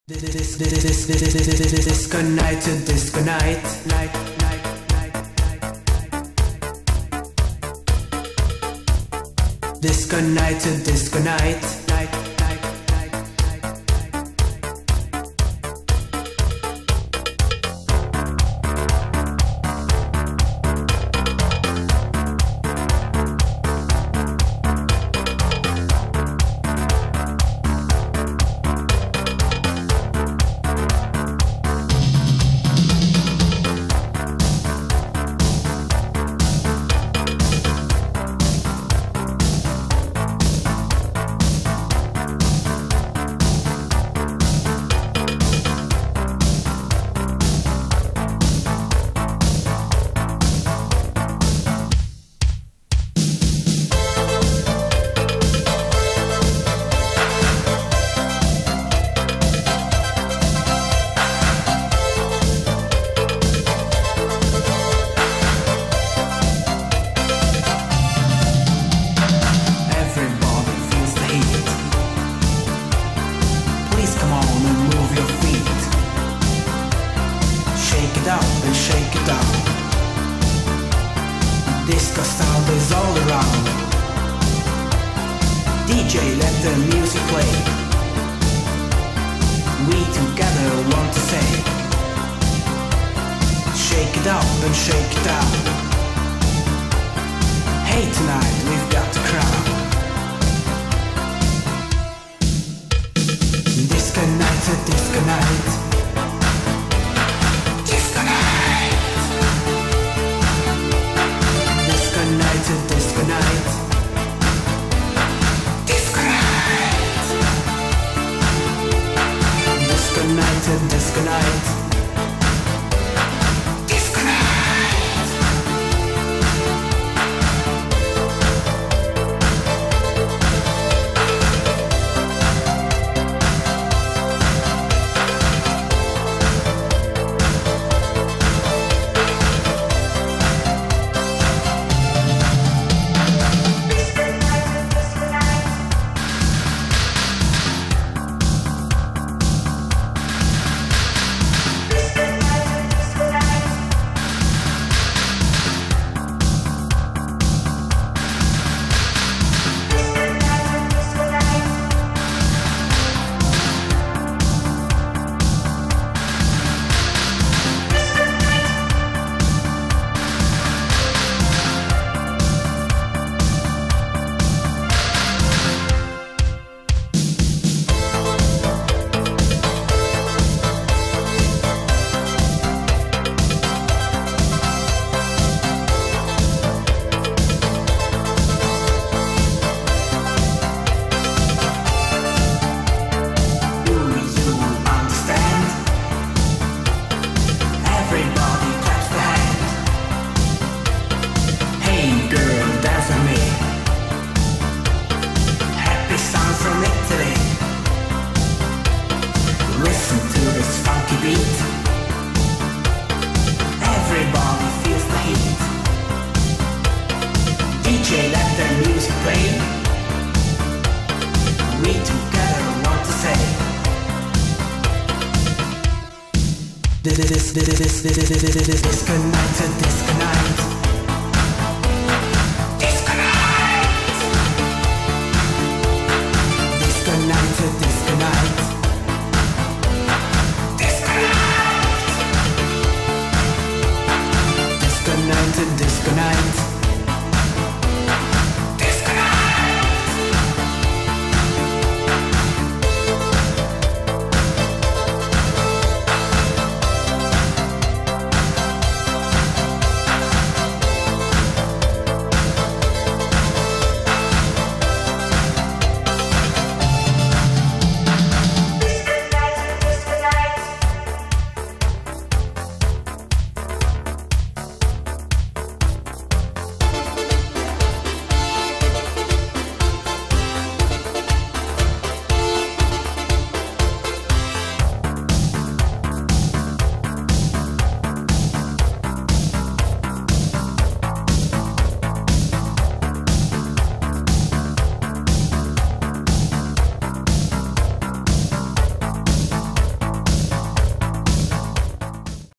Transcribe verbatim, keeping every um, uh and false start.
Disco night to disco night, night, night, night, night, night. Disco night to disco night, night, night, night, night, night. Up and shake it down. Disco sound is all around. D J, let the music play. We together want to say, shake it up and shake it down. Hey, tonight we've got the crown. Disco night, a disco night. Disco night, disco night, disco night, disco night, disco night, disco night. D J, let the music play. We together want to say, this, this, this, this, this, this, this, disco night, disco night.